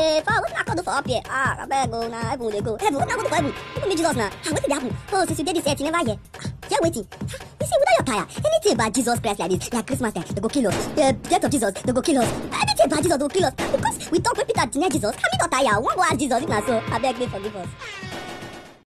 pray. For what I call do for up here? I beg go now. Heaven they go. Heaven, what I go do for heaven? People need Jesus now. What did happen? Oh, since you did this earth, you never hear. Yeah, waiting. You see, without your tire, anything about Jesus Christ like this, like Christmas time, they go kill us. The death of Jesus, they go kill us. Anything about Jesus, they go kill us. Because we talk when Peter deny Jesus, can we not tire? One go ask Jesus if not so. I beg me forgive us.